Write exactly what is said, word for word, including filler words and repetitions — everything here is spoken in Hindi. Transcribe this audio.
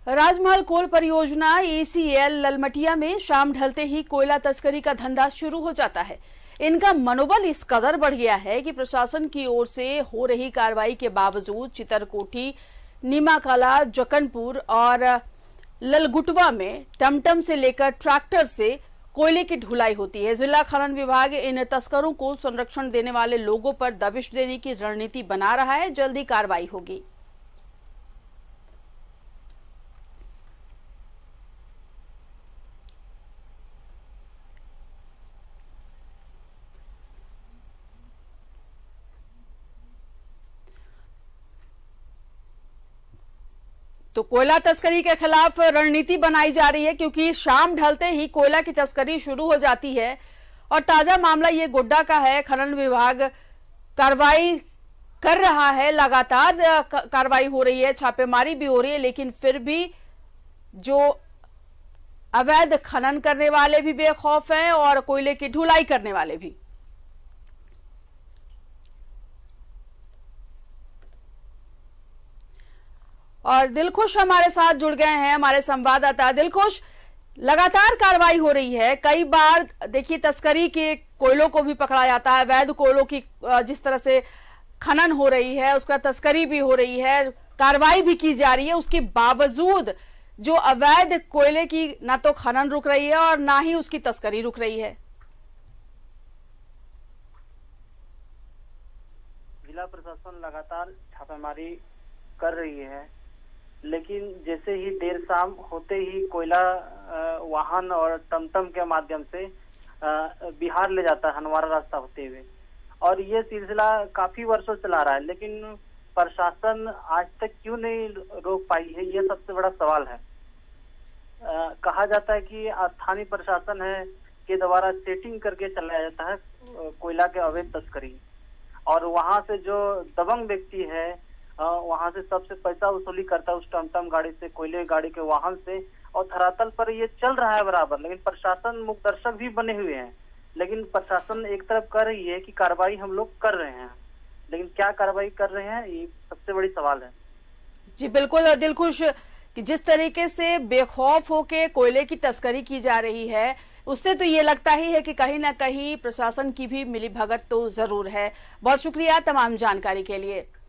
राजमहल कोल परियोजना ए सी एल ललमटिया में शाम ढलते ही कोयला तस्करी का धंधा शुरू हो जाता है। इनका मनोबल इस कदर बढ़ गया है कि प्रशासन की ओर से हो रही कार्रवाई के बावजूद चितरकोठी, नीमाकला, जकनपुर और ललगुटवा में टमटम से लेकर ट्रैक्टर से कोयले की ढुलाई होती है। जिला खनन विभाग इन तस्करों को संरक्षण देने वाले लोगों पर दबिश देने की रणनीति बना रहा है। जल्द ही कार्रवाई होगी। तो कोयला तस्करी के खिलाफ रणनीति बनाई जा रही है, क्योंकि शाम ढलते ही कोयला की तस्करी शुरू हो जाती है। और ताजा मामला ये गोड्डा का है। खनन विभाग कार्रवाई कर रहा है, लगातार कार्रवाई हो रही है, छापेमारी भी हो रही है, लेकिन फिर भी जो अवैध खनन करने वाले भी बेखौफ हैं और कोयले की ढुलाई करने वाले भी। और दिलखुश हमारे साथ जुड़ गए हैं, हमारे संवाददाता। दिलखुश, लगातार कार्रवाई हो रही है। कई बार देखिए तस्करी के कोयलों को भी पकड़ा जाता है, अवैध कोयलों की जिस तरह से खनन हो रही है उसका तस्करी भी हो रही है, कार्रवाई भी की जा रही है। उसके बावजूद जो अवैध कोयले की ना तो खनन रुक रही है और ना ही उसकी तस्करी रुक रही है। जिला प्रशासन लगातार छापेमारी कर रही है, लेकिन जैसे ही देर शाम होते ही कोयला वाहन और टमटम के माध्यम से बिहार ले जाता है, हनवारा रास्ता होते हुए। और ये सिलसिला काफी वर्षों चला रहा है, लेकिन प्रशासन आज तक क्यों नहीं रोक पाई है, ये सबसे बड़ा सवाल है। आ, कहा जाता है कि स्थानीय प्रशासन है के द्वारा सेटिंग करके चलाया जाता है कोयला के अवैध तस्करी, और वहां से जो दबंग व्यक्ति है वहां से सबसे पैसा वसूली करता है उस टमटम गाड़ी से, कोयले गाड़ी के वाहन से। और धरातल पर ये चल रहा है बराबर, लेकिन प्रशासन मुखदर्शक भी बने हुए हैं। लेकिन प्रशासन एक तरफ कर रही है कि कार्रवाई हम लोग कर रहे हैं, लेकिन क्या कार्रवाई कर रहे हैं ये सबसे बड़ी सवाल है। जी बिल्कुल दिलखुश, कि जिस तरीके से बेखौफ होके कोयले की तस्करी की जा रही है उससे तो ये लगता ही है कि कहीं ना कहीं प्रशासन की भी मिलीभगत तो जरूर है। बहुत शुक्रिया तमाम जानकारी के लिए।